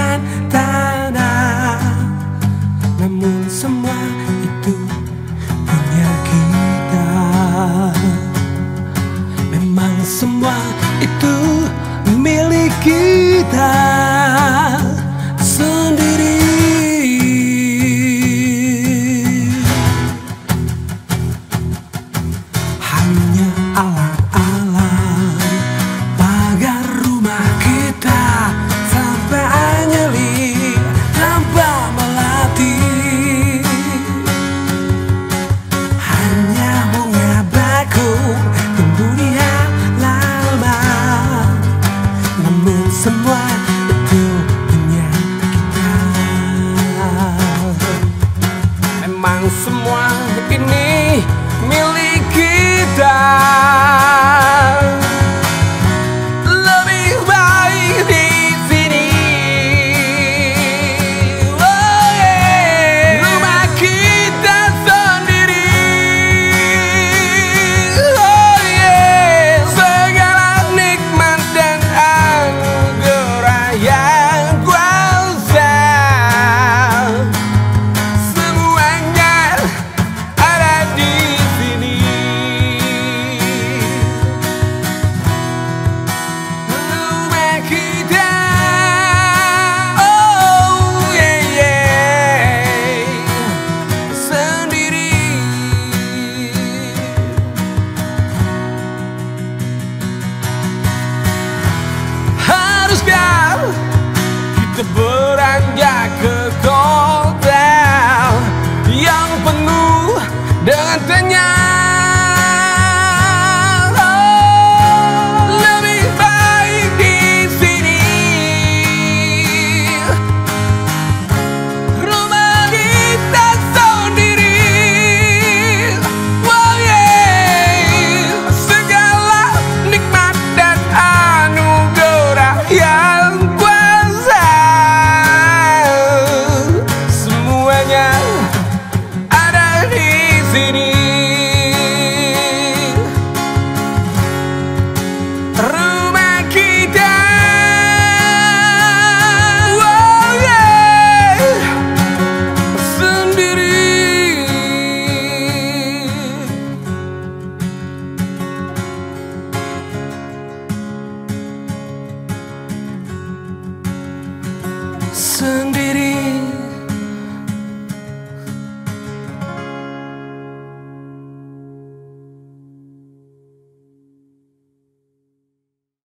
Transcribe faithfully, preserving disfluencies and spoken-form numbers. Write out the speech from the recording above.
dan tanah, namun semua itu punya kita. Memang semua itu milik kita sendiri. Hanya alang-alang pagar rumah kita sampai nyeli tanpa melatih. Hanya bunga bakung tumbuh di halaman, namun semua itu punya kita. Memang semua ini milik kita. Lebih baik di sini. Oh yeah. Rumah kita sendiri. Oh yeah. Segala nikmat dan anugerah yang kuasa, semuanya ada di sini. Rumah kita, oh yeah, yeah, sendiri. Haruskah kita beranjak ke kota yang penuh dengan kenyang? Oh, lebih baik di sini. Rumah kita sendiri. Oh yeah. Segala nikmat dan anugerah yang kuasa, semuanya ada di sini. Rumah kita, oh yeah, sendiri. Sendiri.